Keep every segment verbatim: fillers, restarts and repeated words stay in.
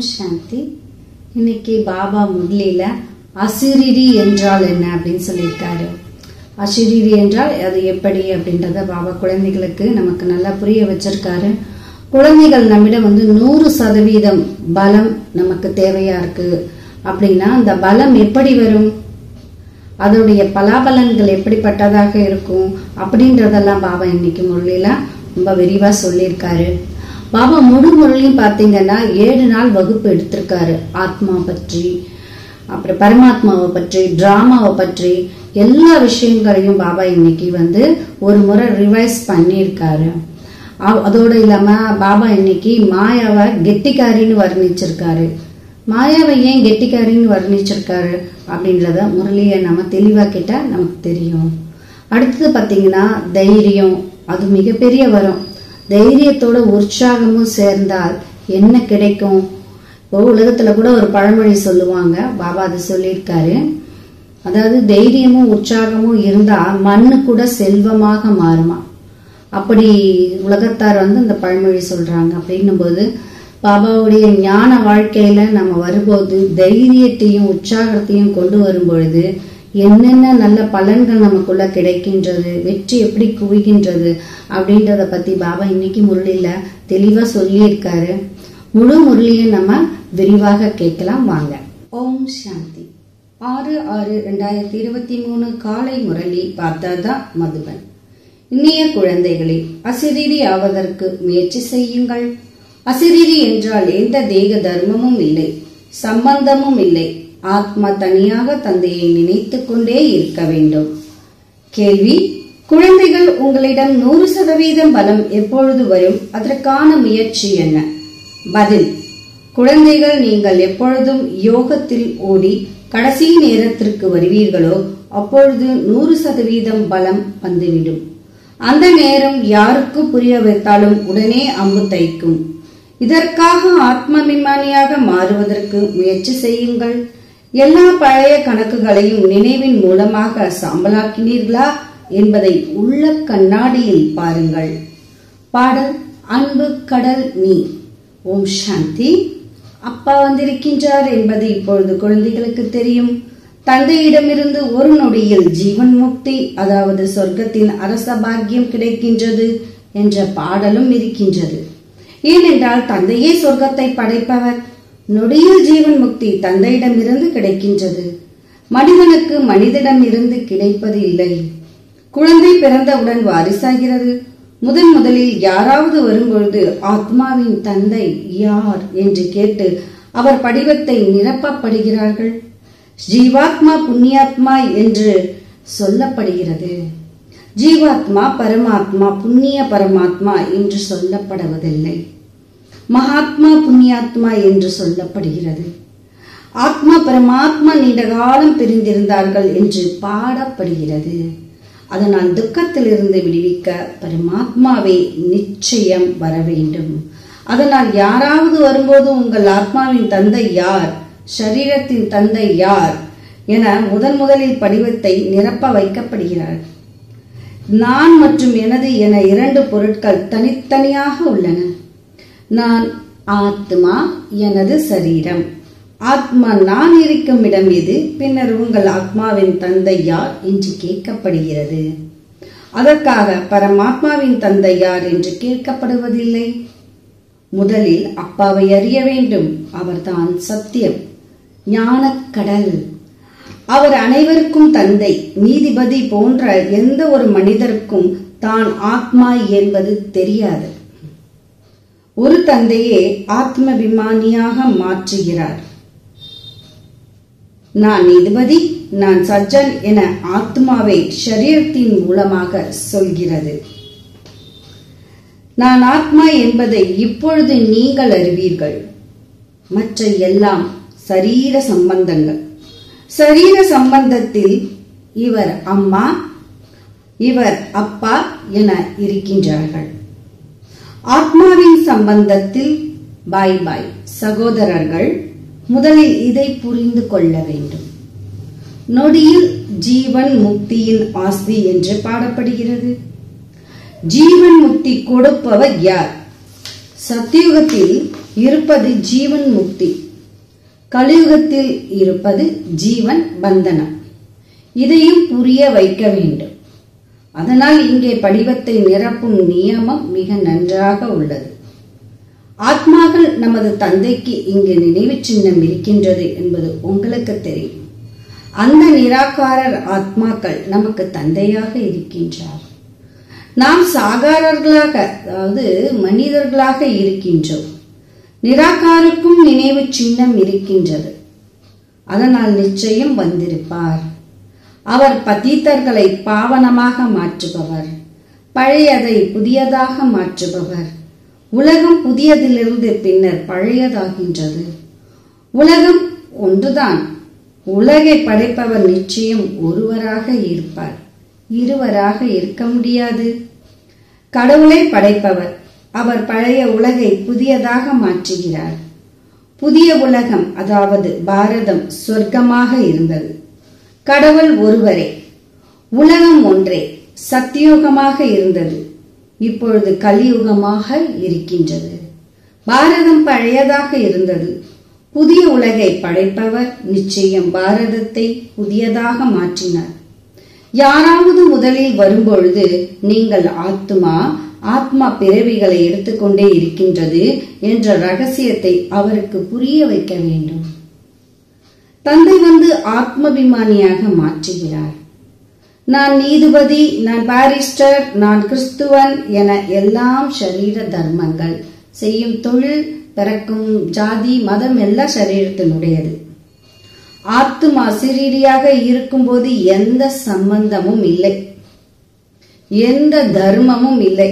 சாந்தி. இன்னைக்கு பாபா முரளியில அசிரிரி என்றால் என்ன அப்படின்னு சொல்லியிருக்காரு. அசிரிரி என்றால் அது எப்படி அப்படின்றத பாபா குழந்தைகளுக்கு நமக்கு நல்லா புரிய வச்சிருக்காரு. குழந்தைகள் நம்மிடம் வந்து நூறு சதவீதம் பலம் நமக்கு தேவையா இருக்கு அப்படின்னா அந்த பலம் எப்படி வரும், அதோடைய பலாபலன்கள் எப்படிப்பட்டதாக இருக்கும் அப்படின்றதெல்லாம் பாபா இன்னைக்கு முரளியில ரொம்ப விரிவா சொல்லியிருக்காரு. பாபா முழு முரளியும் பாத்தீங்கன்னா ஏழு நாள் வகுப்பு எடுத்திருக்காரு. ஆத்மா பற்றி, அப்புறம் பரமாத்மாவை பற்றி, டிராமாவை பற்றி எல்லா விஷயங்களையும் பாபா இன்னைக்கு வந்து ஒரு முறை ரிவைஸ் பண்ணியிருக்காரு. அதோட இல்லாம பாபா இன்னைக்கு மாயாவை கெட்டிக்காரின்னு வர்ணிச்சிருக்காரு. மாயாவை ஏன் கெட்டிக்காரின்னு வர்ணிச்சிருக்காரு அப்படின்றத முரளியை நம்ம தெளிவா கேட்டா நமக்கு தெரியும். அடுத்தது பாத்தீங்கன்னா தைரியம், அது மிகப்பெரிய வரும். தைரியத்தோட உற்சாகமும் சேர்ந்தால் என்ன கிடைக்கும்? இப்போ உலகத்துல கூட ஒரு பழமொழி சொல்லுவாங்க, பாபா அது சொல்லியிருக்காரு. அதாவது தைரியமும் உற்சாகமும் இருந்தா மண்ணு கூட செல்வமாக மாறுமா. அப்படி உலகத்தார் வந்து இந்த பழமொழி சொல்றாங்க. அப்படின்னும் போது பாபாவுடைய ஞான வாழ்க்கையில நம்ம வரும்போது தைரியத்தையும் உற்சாகத்தையும் கொண்டு வரும் பொழுது என்னென்ன நல்ல பலன்கள் நமக்குள்ள கிடைக்கின்றது, வெற்றி எப்படி குவிக்கின்றது அப்படின்றத பத்தி பாபா இன்னைக்கு முரளியில தெளிவா சொல்லி இருக்காரு. முழு முரளியை நம்ம விரிவாக கேட்கலாம் வாங்க. ஓம் சாந்தி. ஆறு ஆறு ரெண்டாயிரத்தி இருபத்தி மூணு காலை முரளி பார்த்ததா மதுபன். இனிய குழந்தைகளே, அசிரீரி ஆவதற்கு முயற்சி செய்யுங்கள். அசிரீரி என்றால் எந்த தேக தர்மமும் இல்லை, சம்பந்தமும் இல்லை. ஆத்மா தனியாக தந்தையை நினைத்து கொண்டே இருக்க வேண்டும். கேள்வி: குழந்தைகள், உங்களிடம் நூறு சதவீதம் பலம் எப்பொழுது வரும்? அதற்கான முயற்சி என்ன? பதில்: குழந்தைகள், நீங்கள் எப்பொழுதும் யோகத்தில் ஓடி கடைசி நேரத்திற்கு வருவீர்களோ அப்பொழுது நூறு சதவீதம் பலம் வந்துவிடும். அந்த நேரம் யாருக்கு புரிய வைத்தாலும் உடனே அம்பு தைக்கும். இதற்காக ஆத்மபிமானியாக மாறுவதற்கு முயற்சி செய்யுங்கள். எல்லா பழைய கணக்குகளையும் நினைவின் மூலமாக சாம்பலாக்கினீர்களா என்பதை உள்ள கண்ணாடியில் பாருங்கள். பாடல்: அன்பு கடல் நீ. ஓம் சாந்தி. அப்பா வந்திருக்கின்றார் என்பது இப்பொழுது குழந்தைகளுக்கு தெரியும். தந்தையிடமிருந்து ஒரு நொடியில் ஜீவன் முக்தி, அதாவது சொர்க்கத்தின் அரச பாக்கியம் கிடைக்கின்றது என்ற பாடலும் இருக்கின்றது. ஏனென்றால் தந்தையே சொர்க்கத்தை படைப்பவர். நொடியில் ஜீவன் முக்தி தந்தையிடமிருந்து கிடைக்கின்றது. மனிதனுக்கு மனிதனிடமிருந்து கிடைப்பது இல்லை. குழந்தை பிறந்தவுடன் வாரிசாகிறது. முதன் முதலில் யாராவது வரும்பொழுது ஆத்மாவின் தந்தை யார் என்று கேட்டு அவர் படிவத்தை நிரப்பப்படுகிறார்கள். ஜீவாத்மா புண்ணியாத்மா என்று சொல்லப்படுகிறது. ஜீவாத்மா பரமாத்மா, புண்ணிய பரமாத்மா என்று சொல்லப்படுவதில்லை. மகாத்மா புண்ணியாத்மா என்று சொல்லப்படுகிறது. ஆத்மா பரமாத்மா நீண்ட காலம் பிரிந்திருந்தார்கள் என்று பாடப்படுகிறது. அதனால் துக்கத்திலிருந்து விடுவிக்க பரமாத்மாவே நிச்சயம் வர வேண்டும். அதனால் யாராவது வரும்போது உங்கள் ஆத்மாவின் தந்தை யார், சரீரத்தின் தந்தை யார் என முதன் முதலில் படிவத்தை நிரப்ப வைக்கப்படுகிறார். நான் மற்றும் எனது என இரண்டு பொருட்கள் தனித்தனியாக உள்ளன. நான் ஆத்மா, எனது சரீரம். ஆத்மா நான் இருக்கும் இடம் எது? பின்னர் உங்கள் ஆத்மாவின் தந்தை யார் என்று கேட்கப்படுகிறது. அதற்காக பரமாத்மாவின் தந்தை யார் என்று கேட்கப்படுவதில்லை. முதலில் அப்பாவை அறிய வேண்டும். அவர்தான் சத்தியம், ஞானக்கடல். அவர் அனைவருக்கும் தந்தை, நீதிபதி போன்ற எந்த ஒரு மனிதருக்கும் தான் ஆத்மா என்பது தெரியாது. ஒரு தந்தையே ஆத்மபிமானியாக மாற்றுகிறார். நான் நீதிபதி, நான் சஜ்ஜன் என ஆத்மாவை ஷரீரத்தின் மூலமாக சொல்கிறது. நான் ஆத்மா என்பதை இப்பொழுது நீங்கள் அறிவீர்கள். மற்ற எல்லாம் சரீர சம்பந்தங்கள். சரீர சம்பந்தத்தில் இவர் அம்மா, இவர் அப்பா என இருக்கின்றார்கள். ஆத்மாவின் சம்பந்தத்தில் பாய் பாய் சகோதரர்கள். முதலில் இதை புரிந்து கொள்ள வேண்டும். நொடியில் ஜீவன் முக்தியின் ஆஸ்தி என்று பாடப்படுகிறது. ஜீவன் முக்தி கொடுப்பவர் யார்? சத்தியுகத்தில் இருப்பது ஜீவன் முக்தி, கலியுகத்தில் இருப்பது ஜீவன் பந்தனம். இதையும் புரிய வைக்க வேண்டும். அதனால் இங்கே படிவத்தை நிரப்பும் நியமம் மிக நன்றாக உள்ளது. ஆத்மாக்கள் நமது தந்தைக்கு இங்கு நினைவு சின்னம் இருக்கின்றது என்பது உங்களுக்கு தெரியும். அந்த நிராகாரர் ஆத்மாக்கள் நமக்கு தந்தையாக இருக்கின்றார். நாம் சாகாரர்களாக, அதாவது மனிதர்களாக இருக்கின்றோம். நிராகாருக்கும் நினைவு சின்னம் இருக்கின்றது. அதனால் நிச்சயம் வந்திருப்பார். அவர் பதீத்தர்களை பாவனமாக மாற்றுபவர், பழையதை புதியதாக மாற்றுபவர். உலகம் புதியதிலிருந்து பின்னர் பழையதாகின்றது. உலகம் ஒன்றுதான். உலகை படைப்பவர் நிச்சயம் ஒருவராக இருப்பார், இருவராக இருக்க முடியாது. கடவுளை படைப்பவர். அவர் பழைய உலகை புதியதாக மாற்றுகிறார். புதிய உலகம், அதாவது பாரதம் சொர்க்கமாக இருந்தது. கடவுள் ஒருவரே. உலகம் ஒன்றே, சத்தியுகமாக இருந்தது. இப்பொழுது கலியுகமாக இருக்கின்றது. பாரதம் பழையதாக இருந்தது. புதிய உலகை படைப்பவர் நிச்சயம் பாரதத்தை புதியதாக மாற்றினார். யாராவது முதலில் வரும்பொழுது நீங்கள் ஆத்மா ஆத்மா பிறவிகளை எடுத்துக்கொண்டே இருக்கின்றது என்ற ரகசியத்தை அவருக்கு புரிய வைக்க வேண்டும். தந்தை வந்து ஆத்மபிமானியாக மாற்றுகிறார். நான் நீதிபதி, நான் பாரிஸ்டர், நான் கிறிஸ்துவன் என எல்லாம் சரீர தர்மங்கள், செய்யும் தொழில், பிறக்கும் ஜாதி, மதம் எல்லாம் சரீரத்தினுடையது. ஆத்மா சிறீரியாக இருக்கும்போது எந்த சம்பந்தமும் இல்லை, எந்த தர்மமும் இல்லை.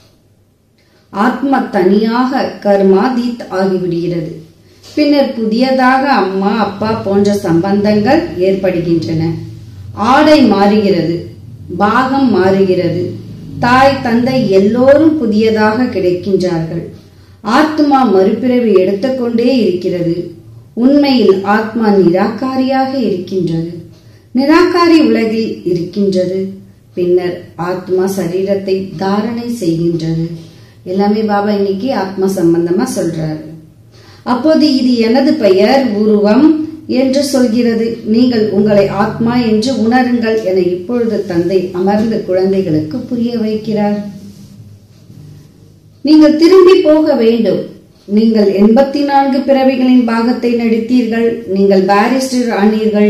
ஆத்மா தனியாக கர்மாதீத் ஆகிவிடுகிறது. பின்னர் புதியதாக அம்மா அப்பா போன்ற சம்பந்தங்கள் ஏற்படுகின்றன. ஆடை மாறுகிறது, பாகம் மாறுகிறது. தாய் தந்தை எல்லோரும் புதியதாக கிடைக்கின்றார்கள். ஆத்மா மறுபிறவி எடுத்துக்கொண்டே இருக்கிறது. உண்மையில் ஆத்மா நிராகாரியாக இருக்கின்றது. நிராகாரி உலகில் இருக்கின்றது. பின்னர் ஆத்மா சரீரத்தை தாரணை செய்கின்றது. எல்லாமே பாபா இன்னைக்கு ஆத்மா சம்பந்தமா சொல்றாரு. அப்போது இது எனது பெயர், உருவம் என்று சொல்கிறது. நீங்கள் உங்களை ஆத்மா என்று உணருங்கள் என இப்பொழுது தந்தை அமர்ந்த குழந்தைகளுக்கு புரிய வைக்கிறார். நீங்கள் திரும்பி போக வேண்டும். நீங்கள் எண்பத்தி நான்கு பிறவிகளின் பாகத்தை நடித்தீர்கள். நீங்கள் பாரிஸ்டர் ஆனீர்கள்,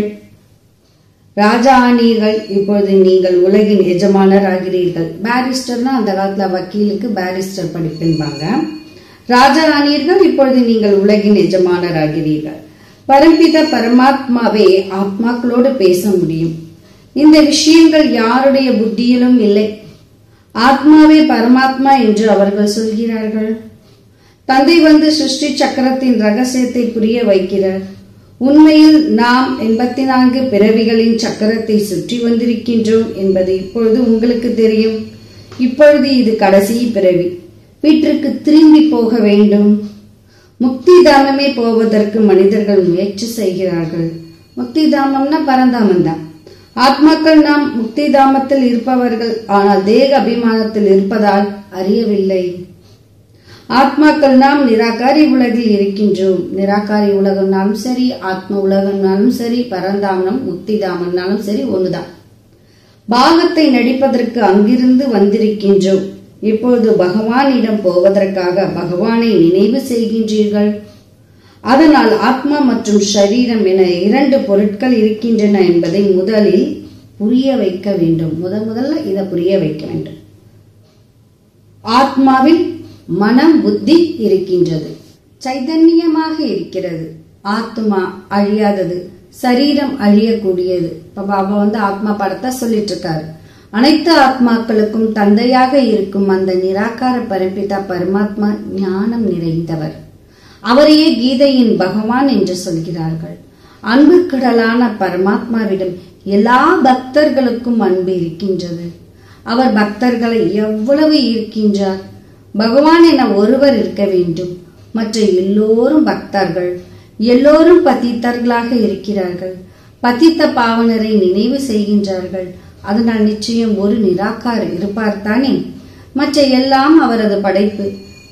ராஜா ஆனீர்கள். இப்பொழுது நீங்கள் உலகின் எஜமானர் ஆகிறீர்கள். பாரிஸ்டர்னா அந்த காலத்துல வக்கீலுக்கு பாரிஸ்டர் படிப்பின்பாங்க. ராஜா ஆனீர்கள். இப்பொழுது நீங்கள் உலகின் எஜமானர் ஆகிறீர்கள். பரம்பித பரமாத்மாவே ஆத்மாக்களோடு பேச முடியும். இந்த விஷயங்கள் யாருடைய புத்தியிலும் இல்லை. ஆத்மாவே பரமாத்மா என்று அவர்கள் சொல்கிறார்கள். தந்தை வந்து சிருஷ்டி சக்கரத்தின் ரகசியத்தை புரிய வைக்கிறார். உண்மையில் நாம் எண்பத்தி நான்கு பிறவிகளின் சக்கரத்தை சுற்றி வந்திருக்கின்றோம் என்பது இப்பொழுது உங்களுக்கு தெரியும். இப்பொழுது இது கடைசி பிறவி. வீட்டிற்கு திரும்பி போக வேண்டும். முக்தி தாமமே போவதற்கு மனிதர்கள் முயற்சி செய்கிறார்கள். முக்தி தாமம்னா பரந்தாமம் தான். ஆத்மாக்கள் நாம் முக்தி தாமத்தில் இருப்பவர்கள், ஆனால் தேக அபிமானத்தில் இருப்பதால் அறியவில்லை. ஆத்மாக்கள் நாம் நிராகாரி உலகில் இருக்கின்றோம். நிராகாரி உலகம்னாலும் சரி, ஆத்ம உலகம்னாலும் சரி, பரந்தாமனம் முக்தி தாமம்னாலும் சரி ஒண்ணுதான். பாகத்தை நடிப்பதற்கு அங்கிருந்து வந்திருக்கின்றோம். இப்பொழுது பகவானிடம் போவதற்காக பகவானை நினைவு செய்கின்றீர்கள். அதனால் ஆத்மா மற்றும் ஷரீரம் என இரண்டு பொருட்கள் இருக்கின்றன என்பதை முதலில் புரிய வைக்க வேண்டும். முதல் முதல்ல இதை புரிய வைக்க வேண்டும். ஆத்மாவில் மனம் புத்தி இருக்கின்றது, சைதன்யமாக இருக்கிறது. ஆத்மா அழியாதது, சரீரம் அழியக்கூடியது. இப்ப பாபா வந்து ஆத்மா படத்தை சொல்லிட்டு இருக்காரு. அனைத்து ஆத்மாக்களுக்கும் தந்தையாக இருக்கும் அந்த நிராகார பரம்பிதா பரமாத்மா ஞானம் நிறைந்தவர். அவரையே கீதையின் பகவான் என்று சொல்கிறார்கள். அன்பு கடலான பரமாத்மாவிடம் எல்லா பக்தர்களுக்கும் அன்பு இருக்கின்றது. அவர் பக்தர்களை எவ்வளவு ஈர்க்கின்றார். பகவான் என ஒருவர் இருக்க வேண்டும். மற்ற எல்லோரும் பக்தர்கள், எல்லோரும் பதித்தர்களாக இருக்கிறார்கள். பதித்த பாவனரை நினைவு செய்கின்றார்கள். அதனால் நிச்சயம் ஒரு நிராகார் இருப்பார் தானே. மற்ற எல்லாம் அவரது படைப்பு.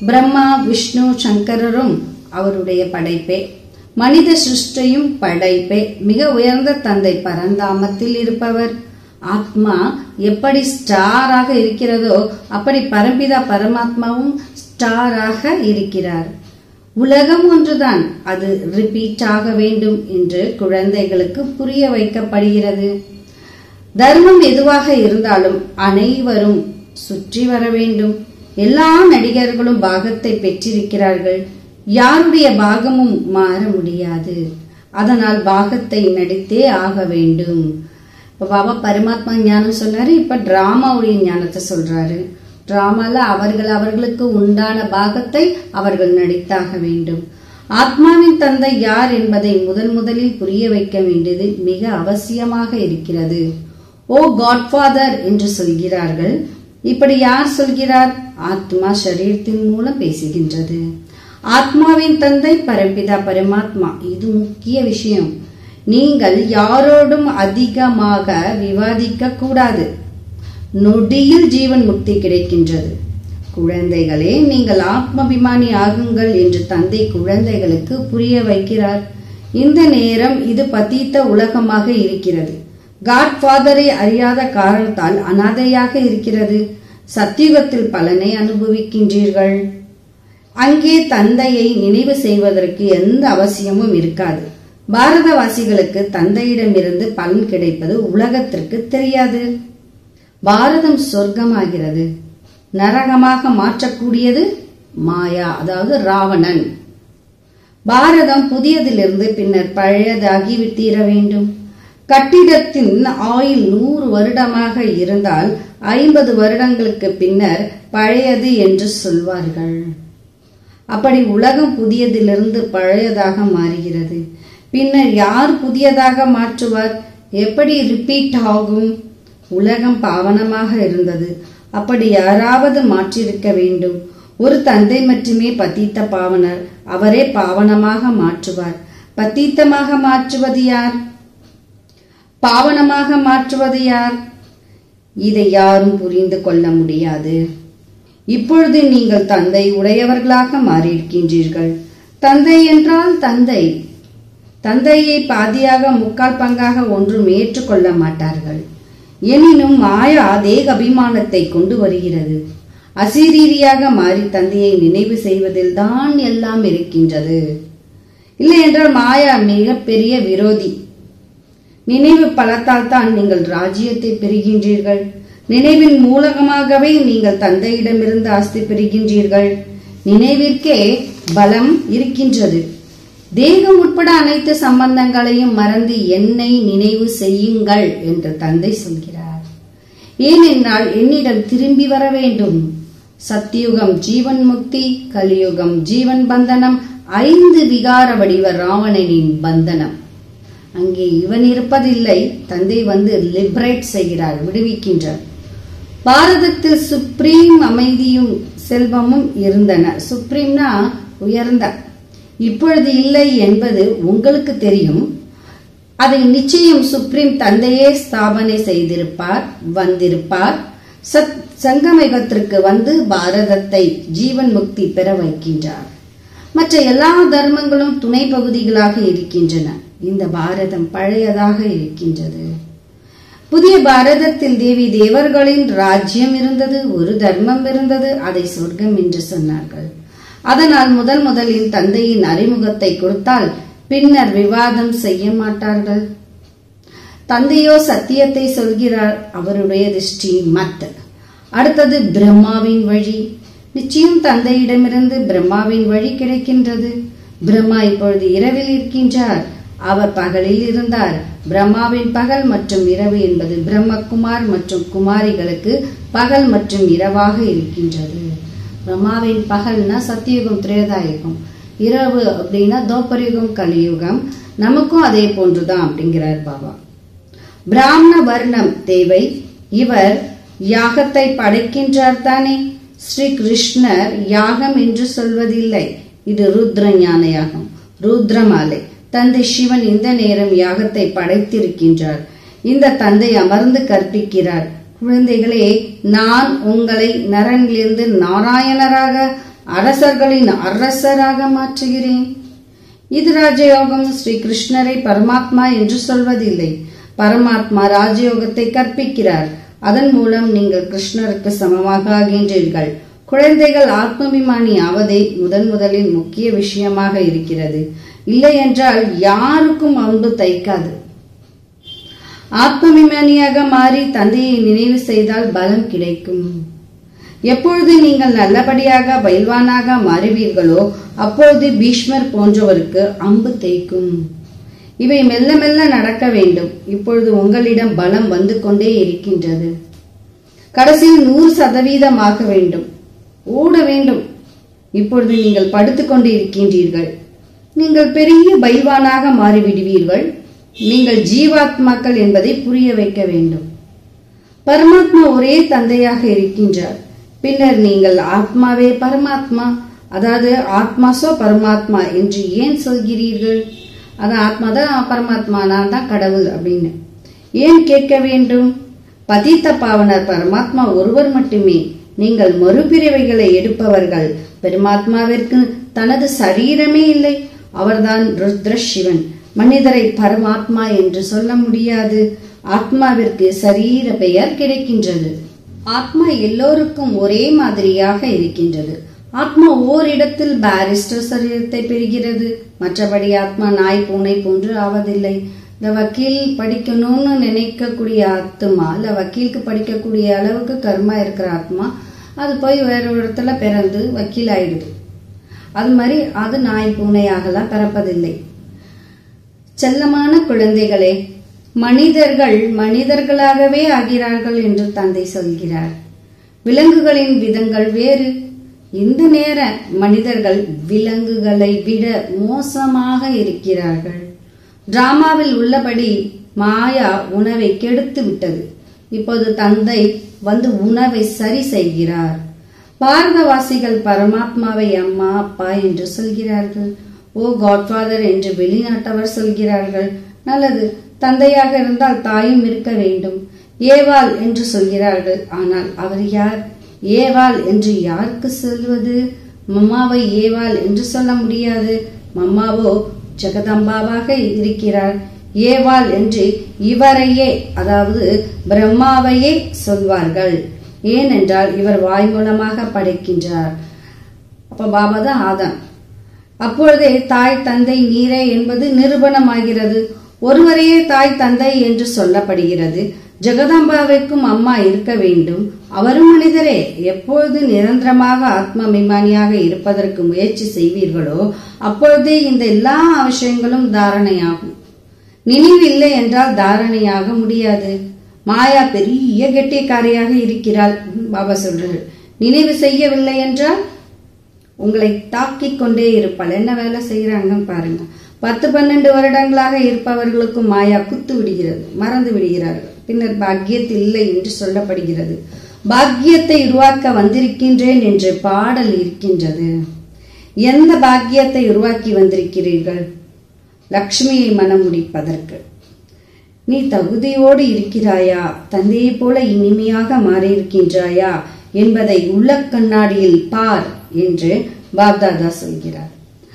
பிரம்மா, விஷ்ணு, சங்கரரும் அவருடைய படைப்பே. மனித சிருஷ்டியும் படைப்பே. மிக உயர்ந்த தந்தை பரந்தாமத்தில் இருப்பவர். ஆத்மா எப்படி ஸ்டாராக இருக்கிறதோ அப்படி பரம்பிதா பரமாத்மாவும் ஸ்டாராக இருக்கிறார். உலகம் ஒன்றுதான், அது ரிப்பீட் ஆக வேண்டும் என்று குழந்தைகளுக்கு புரிய வைக்கப்படுகிறது. தர்மம் எதுவாக இருந்தாலும் அனைவரும் சுற்றி வர வேண்டும். எல்லா நடிகர்களும் பாகத்தை பெற்றிருக்கிறார்கள். யாருடைய பாகமும் மாற முடியாது. அதனால் பாகத்தை நடித்தே ஆக வேண்டும். இப்ப பாபா பரமாத்மா ஞானம் சொன்னாரு, இப்ப டிராமாவுடைய ஞானத்தை சொல்றாரு. டிராமால அவர்கள் அவர்களுக்கு உண்டான பாகத்தை அவர்கள் நடித்தாக வேண்டும். ஆத்மாவின் தந்தை யார் என்பதை முதன் முதலில் புரிய வைக்க வேண்டியது மிக அவசியமாக இருக்கிறது. ஓ காட்ஃபாதர் என்று சொல்கிறார்கள். இப்படி யார் சொல்கிறார்? ஆத்மா சரீரத்தின் மூலம் பேசுகின்றது. ஆத்மாவின் தந்தை பரம்பிதா பரமாத்மா. இது முக்கிய விஷயம். நீங்கள் யாரோடும் அதிகமாக விவாதிக்க கூடாது. நொடியில் ஜீவன் முக்தி கிடைக்கின்றது. குழந்தைகளே, நீங்கள் ஆத்மாபிமானி ஆகுங்கள் என்று தந்தை குழந்தைகளுக்கு புரிய வைக்கிறார். இந்த நேரம் இது பதீத்த உலகமாக இருக்கிறது. காட்ஃபாதரை அறியாத காரணத்தால் அனாதையாக இருக்கிறது. சத்தியுகத்தில் பலனை அனுபவிக்கின்றீர்கள். அங்கே தந்தையை நினைவு செய்வதற்கு எந்த அவசியமும் இருக்காது. பாரதவாசிகளுக்கு தந்தையிடமிருந்து பலன் கிடைப்பது உலகத்திற்கு தெரியாது. பாரதம் சொர்க்கமாகிறது. நரகமாக மாற்றக்கூடியது மாயா, அதாவது ராவணன். பாரதம் புதியதிலிருந்து பின்னர் பழையதாகி தீர வேண்டும். கட்டிடத்தின் ஆயுள் நூறு வருடமாக இருந்தால் ஐம்பது வருடங்களுக்கு பின்னர் பழையது என்று சொல்வார்கள். அப்படி உலகம் புதியதிலிருந்து பழையதாக மாறுகிறது. பின்னர் யார் புதியதாக மாற்றுவார்? எப்படி ரிப்பீட் ஆகும்? உலகம் பாவனமாக இருந்தது. அப்படி யாராவது மாற்றிருக்க வேண்டும். ஒரு தந்தை மட்டுமே பதீத்த பாவனர். அவரே பாவனமாக மாற்றுவார். பதீத்தமாக மாற்றுவது யார்? பாவனமாக மாற்றுவது யார்? இதை யாரும் புரிந்து கொள்ள முடியாது. இப்பொழுது நீங்கள் தந்தை உடையவர்களாக மாறியிருக்கின்றீர்கள். தந்தை என்றால் தந்தை. தந்தையை பாதியாக முக்கால் பங்காக ஒன்றும் ஏற்றுக்கொள்ள மாட்டார்கள். எனினும் மாயா தேக அபிமானத்தை கொண்டு வருகிறது. அசீரீரியாக மாறி தந்தையை நினைவு செய்வதில் தான் எல்லாம் இருக்கின்றது. இல்லை என்றால் மாயா மிக பெரிய விரோதி. நினைவு பலத்தால் தான் நீங்கள் ராஜ்யத்தை பெறுகின்றீர்கள். நினைவின் மூலமாகவே நீங்கள் தந்தையிடமிருந்து ஆஸ்தி பெறுகின்றீர்கள். நினைவிற்கே பலம் இருக்கின்றது. தேகம் உட்பட அனைத்து சம்பந்தங்களையும் மறந்து என்னை நினைவு செய்யுங்கள் என்று தந்தை சொல்கிறார். ஏனென்றால் என்னிடம் திரும்பி வர வேண்டும். சத்தியுகம் ஜீவன் முக்தி, கலியுகம் ஜீவன் பந்தனம், ஐந்து விகார வடிவ ராவணனின் பந்தனம். அங்கே இவன் இருப்பதில்லை. தந்தை வந்து லிபரேட் செய்கிறார், விடுவிக்கின்றார். பாரதத்தில் சுப்ரீம் அமைதியும் செல்வமும் இருந்தன. சுப்ரீம்னா உயர்ந்த. இப்பொழுது இல்லை என்பது உங்களுக்கு தெரியும். அதை நிச்சயம் சுப்ரீம் தந்தையே ஸ்தாபனை செய்திருப்பார், வந்திருப்பார். சத் சங்கமயுகத்திற்கு வந்து பாரதத்தை ஜீவன் முக்தி பெற வைக்கின்றார். மற்ற எல்லா தர்மங்களும் துணை பகுதிகளாக இருக்கின்றன. இந்த பாரதம் பழையதாக இருக்கின்றது. புதிய பாரதத்தில் தேவி தேவர்களின் ராஜ்யம் இருந்தது. ஒரு தர்மம் இருந்தது. அதை சொர்க்கம் என்று சொன்னார்கள். அதனால் முதல் முதலில் தந்தையின் அறிமுகத்தை கொடுத்தால் பின்னர் விவாதம் செய்ய மாட்டார்கள். தந்தையோ சத்தியத்தை சொல்கிறார். அவருடைய திருஷ்டி மத். அடுத்தது பிரம்மாவின் வழி. நிச்சயம் தந்தையிடமிருந்து பிரம்மாவின் வழி கிடைக்கின்றது. பிரம்மா இப்பொழுது இரவில் இருக்கின்றார். அவர் பகலில் இருந்தார். பிரம்மாவின் பகல் மற்றும் இரவு என்பது பிரம்மகுமார் மற்றும் குமாரிகளுக்கு பகல் மற்றும் இரவாக இருக்கின்றது. பிரம்மாவின் பகல்னா சத்தியுகம் திரேதாயுகம், இரவு அப்படின்னா தோப்பரயுகம் கலியுகம். நமக்கும் அதே போன்றுதான் அப்படிங்கிறார் பாபா. பிராமண வர்ணம் தேவை. இவர் யாகத்தை படைக்கின்றார் தானே. ஸ்ரீ கிருஷ்ணர் யாகம் என்று சொல்வதில்லை. இது ருத்ர ஞான யாகம், ருத்ரமாலை. தந்தை சிவன் இந்த நேரம் யாகத்தை படைத்திருக்கின்றார். இந்த தந்தை அமர்ந்து கற்பிக்கிறார். குழந்தைகளே, நான் உங்களை நரனிலிருந்து நாராயணராக அரசர்களின் அரசராக மாற்றுகிறேன். இது ராஜயோகம். ஸ்ரீ கிருஷ்ணரை பரமாத்மா என்று சொல்வதில்லை. பரமாத்மா ராஜயோகத்தை கற்பிக்கிறார். அதன் மூலம் நீங்கள் கிருஷ்ணருக்கு சமமாக ஆகின்றீர்கள். குழந்தைகள் ஆத்மாபிமானி ஆவதே முதன் முதலில் முக்கிய விஷயமாக இருக்கிறது. இல்லை என்றால் யாருக்கும் அன்பு தைக்காது. ஆத்மாபிமானியாக மாறி தந்தையை நினைவு செய்தால் பலம் கிடைக்கும். எப்பொழுது நீங்கள் நல்லபடியாக பயில்வானாக மாறுவீர்களோ அப்பொழுது பீஷ்மர் போன்றவருக்கு அம்பு தேய்க்கும். இவை மெல்ல மெல்ல நடக்க வேண்டும். இப்பொழுது உங்களிடம் பலம் வந்து கொண்டே இருக்கின்றது. கடைசியில் நூறு சதவீதம் ஆக வேண்டும், ஓட வேண்டும். இப்பொழுது நீங்கள் படுத்துக் கொண்டு இருக்கின்றீர்கள். நீங்கள் பெரிய பயில்வானாக மாறிவிடுவீர்கள். நீங்கள் ஜீவாத்மாக்கள் என்பதை புரிய வைக்க வேண்டும். பரமாத்மா ஒரே தந்தையாக இருக்கின்றார். பின்னர் நீங்கள் ஆத்மாவே பரமாத்மா, அதாவது ஆத்மாசோ பரமாத்மா என்று ஏன் சொல்கிறீர்கள்? அதான் ஆத்மா தான் பரமாத்மா, நான் தான் கடவுள் அப்படின்னு ஏன் கேட்க வேண்டும்? பதித்த பாவனர் பரமாத்மா ஒருவர் மட்டுமே. நீங்கள் மறுபிறவைகளை எடுப்பவர்கள். பரமாத்மாவிற்கு தனது சரீரமே இல்லை. அவர்தான் ருத்ர சிவன். மனிதரை பரமாத்மா என்று சொல்ல முடியாது. ஆத்மாவிற்கு சரீர பெயர் கிடைக்கின்றது. ஆத்மா எல்லோருக்கும் ஒரே மாதிரியாக இருக்கின்றது. ஆத்மா ஓரிடத்தில் பாரிஸ்டர் சரீரத்தை பெறுகிறது. மற்றபடி ஆத்மா நாய் பூனை போன்று ஆவதில்லை. இந்த வக்கீல் படிக்கணும்னு நினைக்கக்கூடிய ஆத்மா இல்ல வக்கீலுக்கு படிக்கக்கூடிய அளவுக்கு கர்மா இருக்கிற ஆத்மா அது போய் வேற ஒரு இடத்துல பிறந்து வக்கீல் ஆயிடுது. அது மாதிரி அது நாய் பூனையாகலாம் பிறப்பதில்லை. செல்லமான குழந்தைகளே, மனிதர்கள் மனிதர்களாகவே ஆகிறார்கள் என்று தந்தை சொல்கிறார். விலங்குகளின் விதங்கள் வேறு. இந்த நேர மனிதர்கள் விலங்குகளை விட மோசமாக இருக்கிறார்கள். டிராமாவில் உள்ளபடி மாயா உணவை கெடுத்து விட்டது. இப்போது தந்தை வந்து உணவை சரி செய்கிறார். பாரதவாசிகள் பரமாத்மாவை அம்மா அப்பா என்று சொல்கிறார்கள். ஓ காட்ஃபாதர் என்று வெளிநாட்டவர் சொல்கிறார்கள். நல்லது, தந்தையாக இருந்தால் தாயும் இருக்க வேண்டும். ஏவாள் என்று சொல்கிறார்கள். ஆனால் அவர் யார்? ஏவாள் என்று யாருக்கு சொல்வது? மம்மாவை ஏவாள் என்று சொல்ல முடியாது. மம்மாவோ ஜெகதம்பாவாக இருக்கிறார். ஏவாள் என்று இவரையே, அதாவது பிரம்மாவையே சொல்வார்கள். ஏனென்றால் இவர் வாய் மூலமாக படைக்கின்றார். அப்ப பாபா தான் ஆதம். அப்பொழுதே தாய் தந்தை நீரே என்பது நிரூபணமாகிறது. ஒருவரையே தாய் தந்தை என்று சொல்லப்படுகிறது. ஜெகதாம்பாவிற்கும் அம்மா இருக்க வேண்டும். அவரும் மனிதரே. எப்பொழுது நிரந்தரமாக ஆத்மாபிமானியாக இருப்பதற்கு முயற்சி செய்வீர்களோ அப்பொழுதே இந்த எல்லா விஷயங்களும் தாரணையாகும். நினைவு இல்லை என்றால் தாரணையாக முடியாது. மாயா பெரிய கெட்டிக்காரியாக இருக்கிறாள். பாபா சொல்றாரு, நினைவு செய்யவில்லை என்றால் உங்களை தாக்கிக் கொண்டே இருப்பாள். என்ன வேலை செய்யறாங்கன்னு பாருங்க. பத்து பன்னெண்டு வருடங்களாக இருப்பவர்களுக்கும் மாயா குத்து விடுகிறது, மறந்து விடுகிறார்கள். பின்னர் பாக்கியத்தில் இல்லை என்று சொல்லப்படுகிறது. பாக்கியத்தை உருவாக்க வந்திருக்கின்றேன் என்று பாடல் இருக்கின்றது. எந்த பாக்கியத்தை உருவாக்கி வந்திருக்கிறீர்கள்? லக்ஷ்மியை மனம் முடிப்பதற்கு. நீ தகுதியோடு இருக்கிறாயா? தந்தையை போல இனிமையாக மாறியிருக்கின்றாயா என்பதை உள்ள கண்ணாடியில் பார் என்று பாப்தாதா சொல்கிறார்.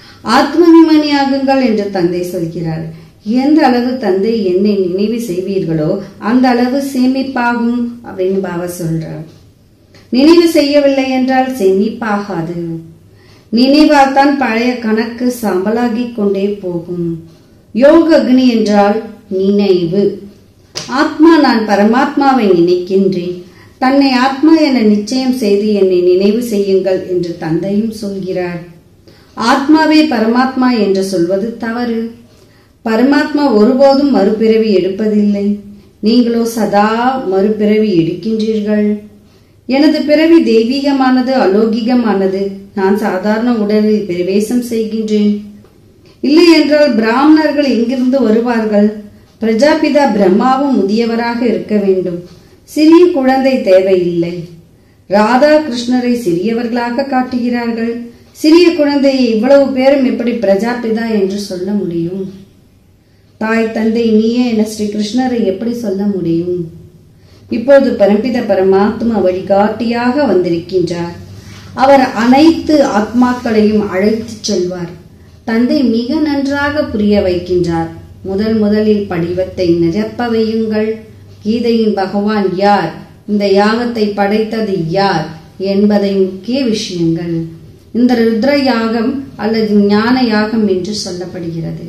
ஆத்மாபிமானியாகுங்கள் என்று தந்தை சொல்கிறார். எந்த அளவு தந்தை என்னை நினைவு செய்வீர்களோ அந்த அளவு சேமிப்பாகும் அப்படின்னு பாபா சொல்றார். நினைவு செய்யவில்லை என்றால் சேமிப்பாகாது. நினைவால் தான் பழைய கணக்கு சாம்பலாகி கொண்டே போகும். யோக அக்னி என்றால் நினைவு. ஆத்மா நான் பரமாத்மாவை நினைக்கின்றேன். தன்னை ஆத்மா என நிச்சயம் செய்து என்னை நினைவு செய்யுங்கள் என்று தந்தையும் சொல்கிறார். ஆத்மாவே பரமாத்மா என்று சொல்வது தவறு. பரமாத்மா ஒருபோதும் மறுபிறவி எடுப்பதில்லை. நீங்களோ சதா மறுபிறவி எடுக்கின்றீர்கள். எனது பிறவி தெய்வீகமானது, அலௌகிகமானது. நான் சாதாரண உடலில் பிரவேசம் செய்கின்றேன். இல்லை என்றால் பிராமணர்கள் எங்கிருந்து வருவார்கள்? பிரஜாபிதா பிரம்மாவும் முதியவராக இருக்க வேண்டும். சிறிய குழந்தை தேவையில்லை. ராதா கிருஷ்ணரை சிறியவர்களாக காட்டுகிறார்கள். சிறிய குழந்தையை இவ்வளவு பேரும் எப்படி பிரஜாபிதா என்று சொல்ல முடியும்? தாய் தந்தை நீயே என ஸ்ரீ கிருஷ்ணரை எப்படி சொல்ல முடியும்? இப்போது பரம்பித பரமாத்மா வழிகாட்டியாக வந்திருக்கின்றார். அவர் அனைத்து ஆத்மாக்களையும் அழைத்து செல்வார். தந்தை மிக நன்றாக புரிய வைக்கின்றார். முதல் முதலில் படிவத்தை நிரப்ப வையுங்கள். கீதையின் பகவான் யார், இந்த யாகத்தை படைத்தது யார் என்பதை முக்கிய விஷயங்கள். இந்த ருத்ர யாகம் அல்லது ஞான யாகம் என்று சொல்லப்படுகிறது.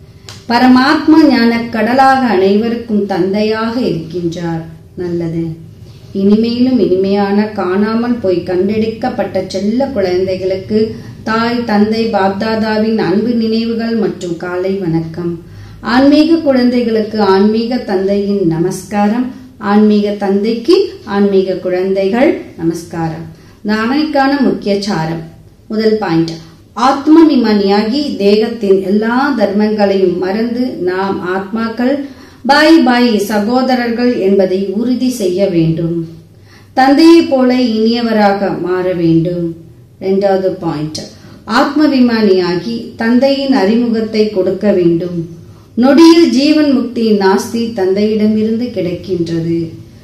பரமாத்மா ஞான கடலாக அனைவருக்கும் தந்தையாக இருக்கின்றார். நல்லது. இனிமேலும் இனிமையான காணாமல் போய் கண்டெடுக்கப்பட்ட செல்ல குழந்தைகளுக்கு தாய் தந்தை பாப்தாதாவின் அன்பு நினைவுகள் மற்றும் காலை வணக்கம். ஆன்மீக குழந்தைகளுக்கு ஆன்மீக தந்தையின் நமஸ்காரம். ஆன்மீக தந்தைக்கு ஆன்மீக குழந்தைகள் நமஸ்காரம். தாரணைக்கான முக்கிய சாரம். முதல் பாயிண்ட், ஆத்மபிமானியாகி தேகத்தின் எல்லா தர்மங்களையும் மறந்து நாம் ஆத்மாக்கள் பாய் பாய் சகோதரர்கள் என்பதை உறுதி செய்ய வேண்டும். தந்தையை போல இனியவராக மாற வேண்டும். இரண்டாவது பாயிண்ட், ஆத்மபிமானியாகி தந்தையின் அறிமுகத்தை கொடுக்க வேண்டும். நொடியில் ஜீவன் முக்தி நாஸ்தி தந்தையிடமிருந்து கிடைக்கின்றது.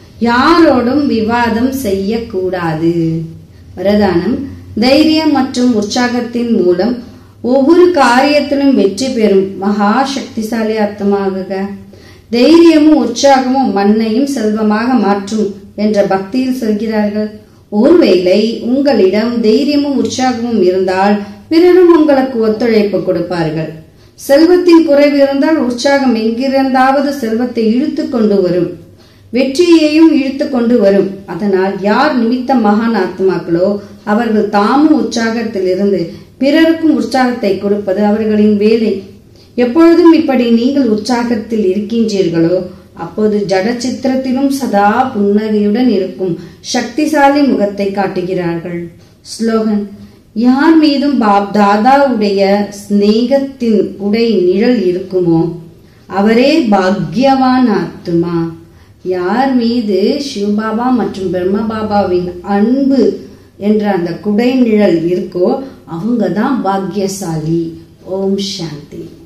யாரோடும் விவாதம் செய்யக்கூடாது. வரதானம், தைரியம் மற்றும் உற்சாகத்தின் மூலம் ஒவ்வொரு காரியத்திலும் வெற்றி பெறும் மகா சக்திசாலி ஆத்மாகுக. தைரியமும் உற்சாகமும் மண்ணையும் செல்வமாக மாற்றும் என்ற பக்தியில் சொல்கிறார்கள். ஒருவேளை உங்களிடம் தைரியமும் உற்சாகமும் இருந்தால் பிறரும் உங்களுக்கு ஒத்துழைப்பு கொடுப்பார்கள். செல்வத்தின் குறைவு இருந்தால் உற்சாகம் எங்கிருந்தாவது செல்வத்தை இழுத்து கொண்டு வரும், வெற்றியையும் இழுத்து கொண்டு வரும். அதனால் யார் நிமித்த மகான் ஆத்மாக்களோ அவர்கள் தாமும் உற்சாகத்தில் இருந்து பிறருக்கும் உற்சாகத்தை கொடுப்பது அவர்களின் வேலை. எப்பொழுதும் இப்படி நீங்கள் உற்சாகத்தில் இருக்கின்றீர்களோ அப்போது ஜட சித்திரத்திலும் சதா புன்னகையுடன் இருக்கும் சக்திசாலி முகத்தை காட்டுகிறார்கள். ஸ்லோகன், யார் மீதும் பாப் தாதாவுடைய ஸ்நேகத்தின் உடை நிழல் இருக்குமோ அவரே பாக்யவான் ஆத்மா. யார் மீது சிவபாபா மற்றும் பிரம்ம பாபாவின் அன்பு என்ற அந்த குடை நிழல் இருக்கோ அவங்க தான் பாக்யசாலி. ஓம் சாந்தி.